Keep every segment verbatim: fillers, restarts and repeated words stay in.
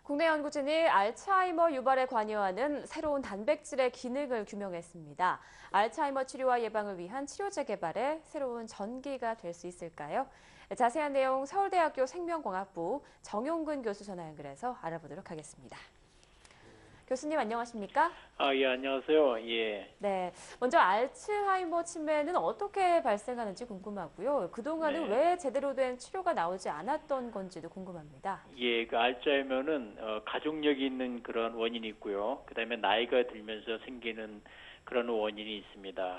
국내 연구진이 알츠하이머 유발에 관여하는 새로운 단백질의 기능을 규명했습니다. 알츠하이머 치료와 예방을 위한 치료제 개발에 새로운 전기가 될 수 있을까요? 자세한 내용 서울대학교 생명공학부 정용근 교수 전화 연결해서 알아보도록 하겠습니다. 교수님 안녕하십니까? 아, 예, 안녕하세요. 예. 네, 먼저 알츠하이머 치매는 어떻게 발생하는지 궁금하고요. 그동안은 네. 왜 제대로 된 치료가 나오지 않았던 건지도 궁금합니다. 예, 그 알츠하이머는 어, 가족력이 있는 그런 원인이 있고요. 그다음에 나이가 들면서 생기는 그런 원인이 있습니다.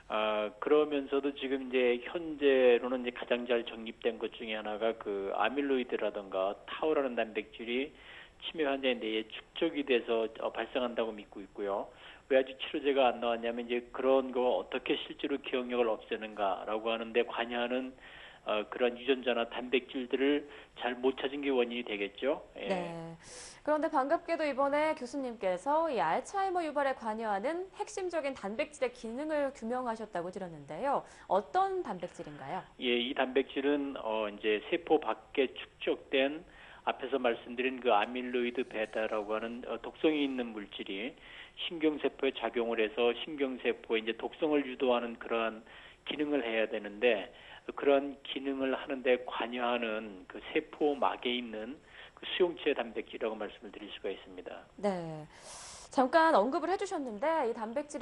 아, 그러면서도 지금 이제 현재로는 이제 가장 잘 정립된 것 중에 하나가 그 아밀로이드라든가 타우라는 단백질이 치매 환자의 뇌에 축적이 돼서 어, 발생한다고 믿고 있고요. 왜 아직 치료제가 안 나왔냐면 이제 그런 거 어떻게 실제로 기억력을 없애는가라고 하는데 관여하는 어, 그런 유전자나 단백질들을 잘 못 찾은 게 원인이 되겠죠. 예. 네. 그런데 반갑게도 이번에 교수님께서 이 알츠하이머 유발에 관여하는 핵심적인 단백질의 기능을 규명하셨다고 들었는데요. 어떤 단백질인가요? 예, 이 단백질은 어 이제 세포 밖에 축적된 앞에서 말씀드린 그 아밀로이드 베타라고 하는 어, 독성이 있는 물질이 신경세포에 작용을 해서 신경세포에 이제 독성을 유도하는 그러한 기능을 해야 되는데 그런 기능을 하는데 관여하는 그 세포막에 있는 그 수용체 단백질이라고 말씀을 드릴 수가 있습니다. 네. 잠깐 언급을 해주셨는데 이 단백질이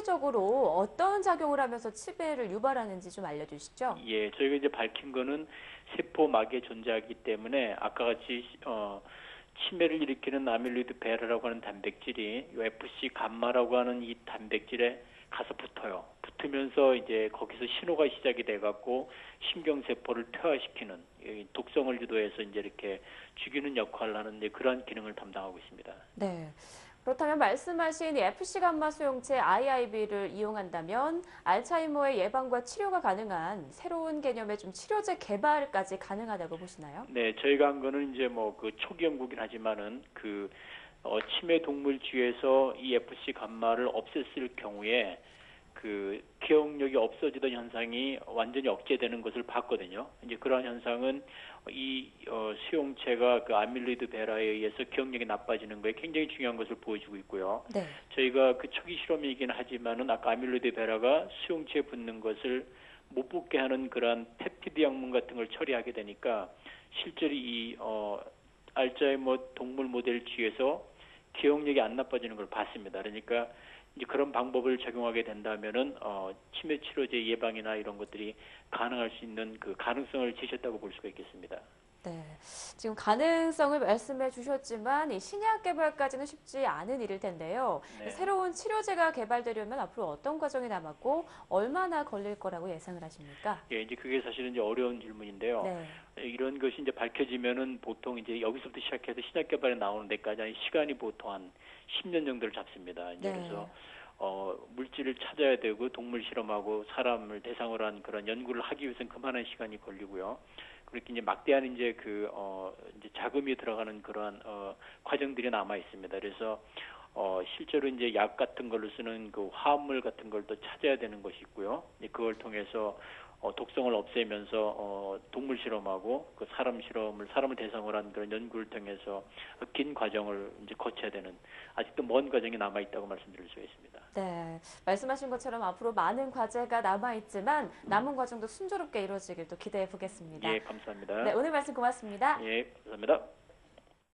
구체적으로 어떤 작용을 하면서 치매를 유발하는지 좀 알려주시죠. 예, 저희가 이제 밝힌 거는 세포막에 존재하기 때문에 아까 같이 어, 치매를 일으키는 아밀로이드 베타라고 하는 단백질이 에프씨 감마라고 하는 이 단백질에 가서 붙어요. 붙으면서 이제 거기서 신호가 시작이 돼갖고 신경세포를 퇴화시키는 독성을 유도해서 이제 이렇게 죽이는 역할을 하는 이제 그러한 기능을 담당하고 있습니다. 네. 그렇다면 말씀하신 이 에프씨 감마 수용체 아이아이비를 이용한다면 알츠하이머의 예방과 치료가 가능한 새로운 개념의 좀 치료제 개발까지 가능하다고 보시나요? 네, 저희가 한 거는 이제 뭐 그 초기 연구긴 하지만은 그 어, 치매 동물쥐에서 이 에프씨 감마를 없앴을 경우에 그 기억력이 없어지던 현상이 완전히 억제되는 것을 봤거든요. 이제 그러한 현상은 이 어, 수용체가 그 아밀로이드 베라에 의해서 기억력이 나빠지는 거에 굉장히 중요한 것을 보여주고 있고요. 네. 저희가 그 초기 실험이긴 하지만은 아까 아밀로이드 베라가 수용체에 붙는 것을 못 붙게 하는 그러한 펩티드 약물 같은 걸 처리하게 되니까 실제로 이 어, 알츠하이머 동물 모델 쥐에서 기억력이 안 나빠지는 걸 봤습니다. 그러니까 이제 그런 방법을 적용하게 된다면은 어, 치매 치료제 예방이나 이런 것들이 가능할 수 있는 그 가능성을 제시했다고 볼 수가 있겠습니다. 네. 지금 가능성을 말씀해 주셨지만 이 신약 개발까지는 쉽지 않은 일일 텐데요. 네. 새로운 치료제가 개발되려면 앞으로 어떤 과정이 남았고 얼마나 걸릴 거라고 예상을 하십니까? 예, 이제 그게 사실은 이제 어려운 질문인데요. 네. 이런 것이 이제 밝혀지면은 보통 이제 여기서부터 시작해서 신약 개발에 나오는 데까지 시간이 보통 한 십 년 정도를 잡습니다. 이제 네. 그래서 어, 물질을 찾아야 되고 동물 실험하고 사람을 대상으로 한 그런 연구를 하기 위해서는 그만한 시간이 걸리고요. 그렇게 이제 막대한 이제 그, 어, 이제 자금이 들어가는 그러한, 어, 과정들이 남아 있습니다. 그래서, 어, 실제로 이제 약 같은 걸로 쓰는 그 화합물 같은 걸 또 찾아야 되는 것이 있고요. 그걸 통해서 어, 독성을 없애면서 어, 동물 실험하고 그 사람 실험을 사람을 대상으로 한 그런 연구를 통해서 긴 과정을 이제 거쳐야 되는 아직도 먼 과정이 남아 있다고 말씀드릴 수가 있습니다. 네, 말씀하신 것처럼 앞으로 많은 과제가 남아 있지만 남은 과정도 순조롭게 이루어지길 또 기대해 보겠습니다. 예, 감사합니다. 네, 오늘 말씀 고맙습니다. 예, 감사합니다.